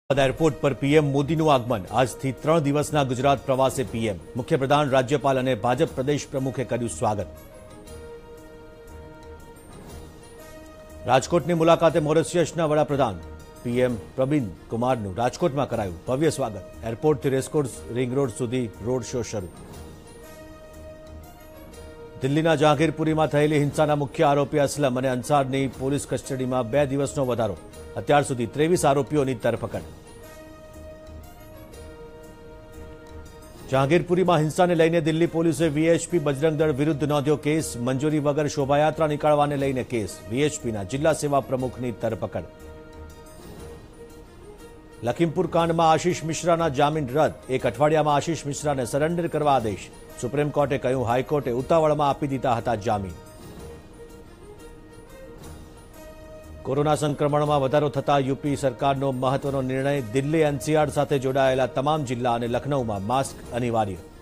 Airport पर PM मोदीનું આગમન। આજથી 3 દિવસના ગુજરાત પ્રવાસે પીએમ। મુખ્યપ્રધાન, રાજ્યપાલ અને ભાજપ પ્રદેશ પ્રમુખે કર્યું સ્વાગત। રાજકોટની મુલાકાતે મોરિશિયસના વડાપ્રધાન પીએમ પ્રબીન કુમારનું રાજકોટમાં કરાયું ભવ્ય સ્વાગત। એરપોર્ટથી રેસકોર્સ રિંગ રોડ સુધી રોડ શો શરૂ। દિલ્હીના જહાંગીરપુરીમાં થયેલી હિંસાના મુખ્ય આરોપી અસલમ અને અંસારની પોલીસ કસ્ટડીમાં 2 દિવસનો વધારો। અત્યાર સુધી 23 આરોપીઓની ધરપકડ। જહાંગીરપુરીમાં હિંસાને લઈને દિલ્હી પોલીસે વીએચપી બજરંગ દળ વિરુદ્ધ નોંધ્યો કેસ। મંજૂરી વગર શોભાયાત્રા નીકાળવાને લઈને કેસ। વીએચપીના જિલ્લા સેવા પ્રમુખની ધરપકડ। લખીમપુર કાંડમાં આશીષ મિશ્રાના જામીન રદ। 1 અઠવાડિયામાં આશીષ મિશ્રાને સરેન્ડર કરવા આદેશ। સુપ્રીમ કોર્ટે કહ્યું, હાઈકોર્ટે ઉતાવળમાં આપી દીધા હતા જામીન। કોરોના સંક્રમણમાં વધારો થતા यूपी સરકારનો મહત્વનો નિર્ણય। દિલ્હી એનસીઆર સાથે જોડાયેલા તમામ જિલ્લા અને લખનૌમાં માસ્ક અનિવાર્ય।